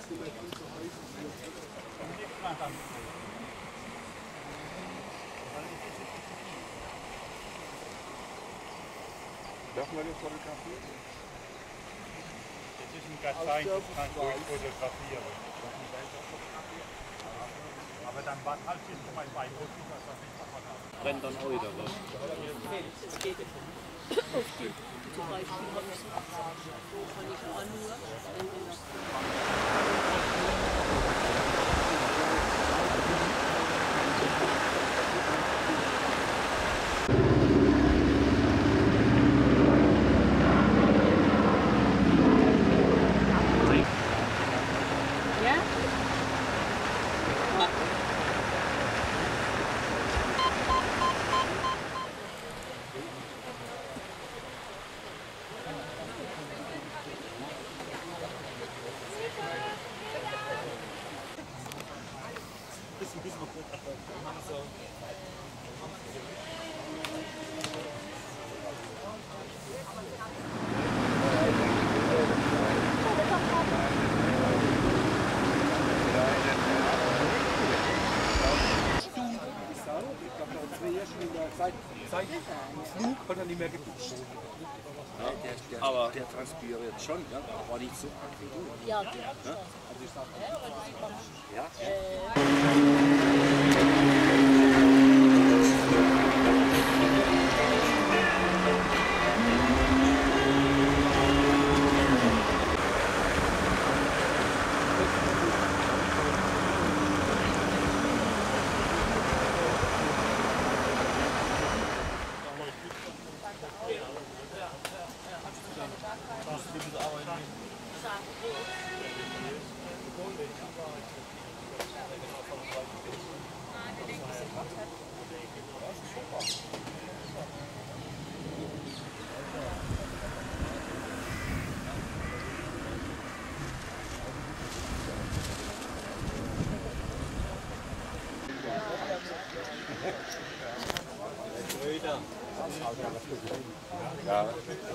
Darf man das fotografieren? Das ist ein Gastsein, das kann ich ruhig fotografieren. Aber dann war halt jetzt schon mein Bein rutschen, dass das nicht kaputt hat. Brennt dann auch wieder was. Es geht auf die, zum Beispiel habe ich so, kann ich auch nur, Seit Flug hat er nicht mehr geduscht. Ja, aber der transpiriert schon, ja? Aber nicht so arg wie du. ja, Ja? Also ich sag, ja? Ja.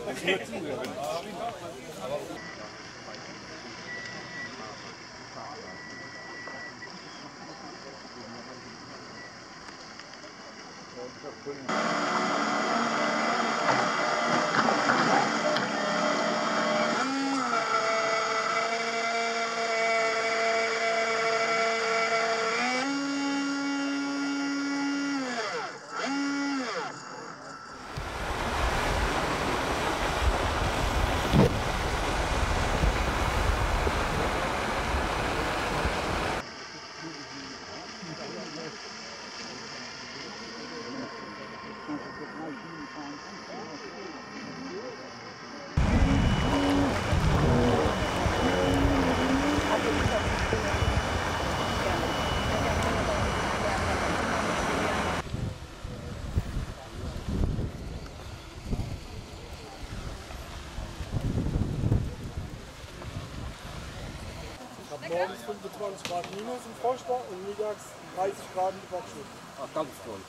Morgens 25 Grad minus im Froster und mittags 30 Grad im Boxschnitt. Ach, ganz toll.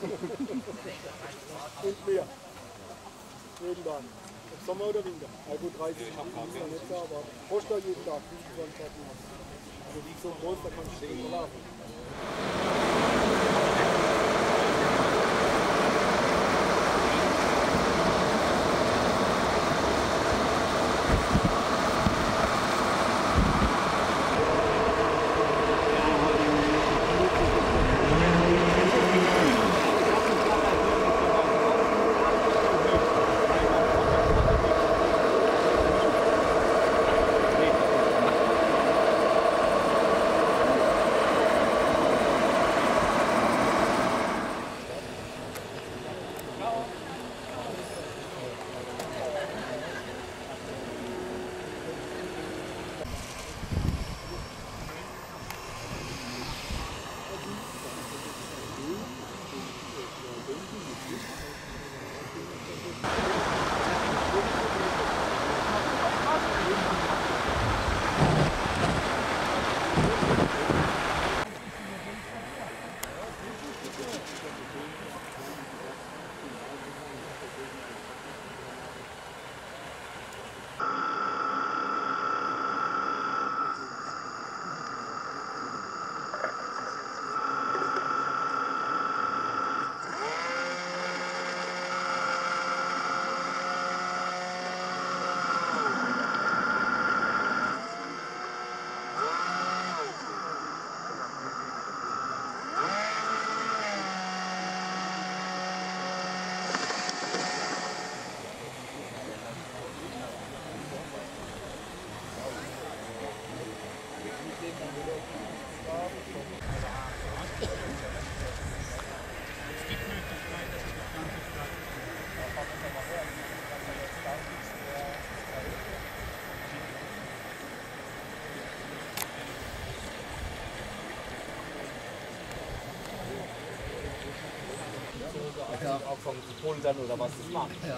Und mehr. Jeden Tag. Ob Sommer oder Winter. Ja gut, 30 ist ja nicht so, aber Froster jeden Tag, 25 Grad minus. Also die ist so groß, da kann ich stehen laufen. angefangen zu poltern oder was das macht. Ja.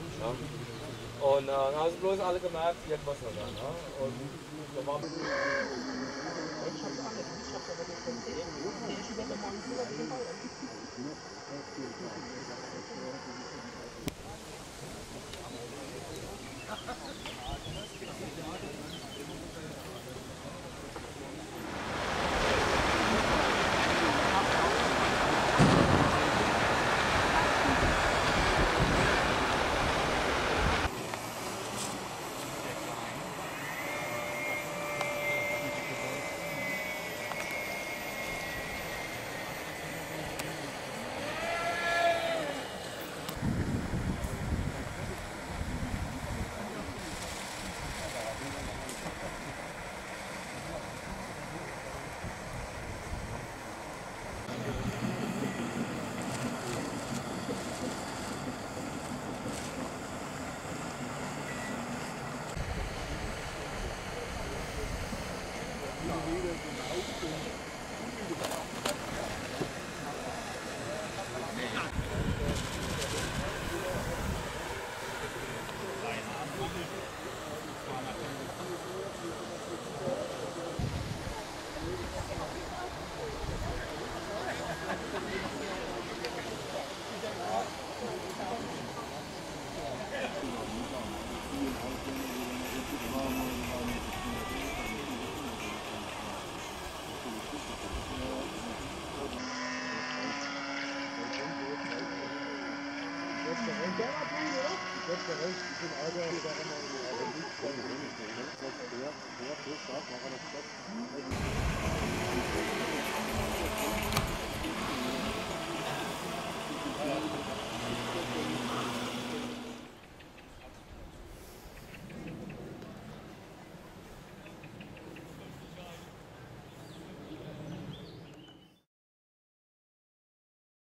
Und dann haben sie bloß alle gemerkt, irgendwas noch da. Ne? Und da war Ja.